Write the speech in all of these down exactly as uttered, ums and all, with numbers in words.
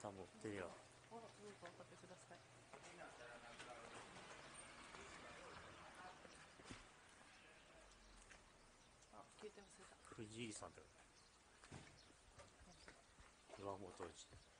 さん持ってるよ。 あ、どうぞおかけください。あ、携帯忘れた。 藤井さんって岩本内。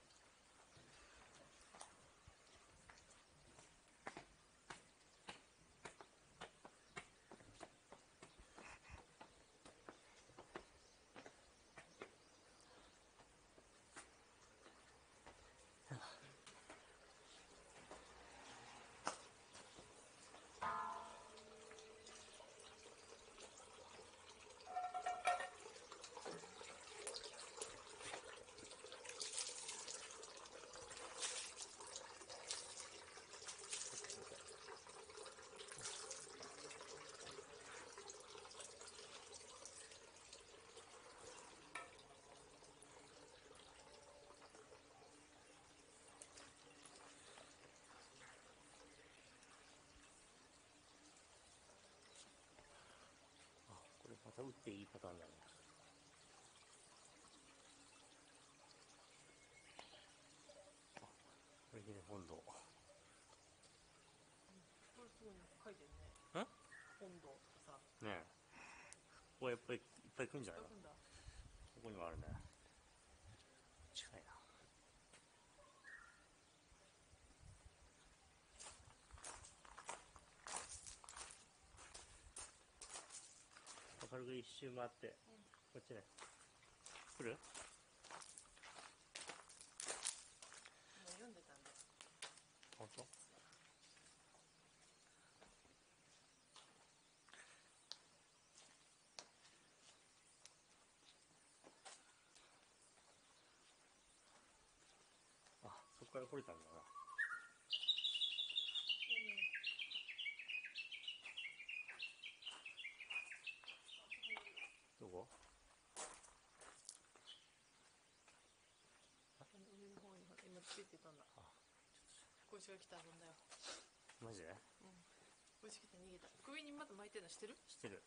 これまた打っていいパターンだね。あ、これね、温度。 これすごい書いてるね。 ね。温度とかさ。 ねえ。ここやっぱりいっぱい来るんじゃないの？ こここにもあるね。近いな。軽く一周回って、うん、こっちね。来る？ 今読んでたんで。 本当？あ、そこから来れたんだな。どこ？ 上の方に今ついてたんだ。あ、こいつが来た分だよ。 マジで？うん。 こいつ来て逃げた。首にまだ巻いてるの知ってる？ 知ってる。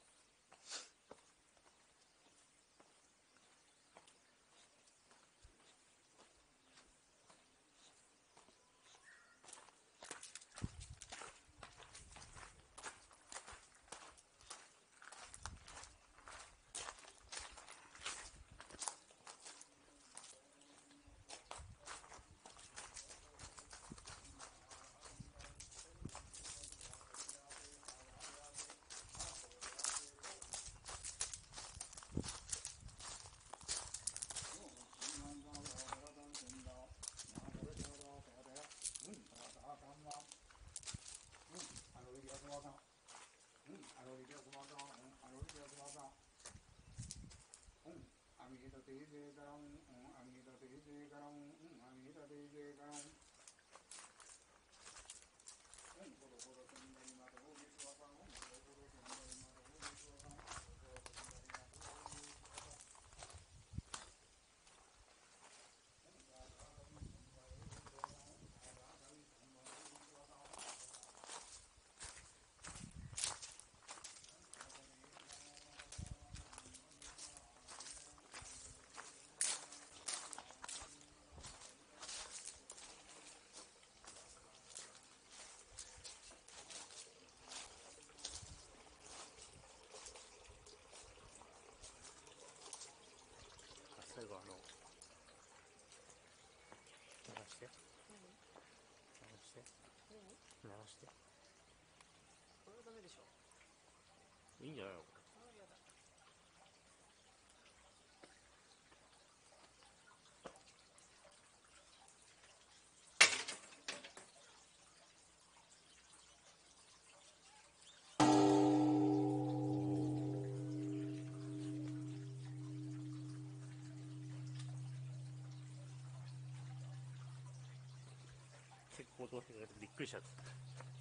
最後あの流して何？ 流して何？ 流してこれはダメでしょ。 いいんじゃないの？これ。 ああ、やだ。 結構音がしてくれてびっくりしちゃった。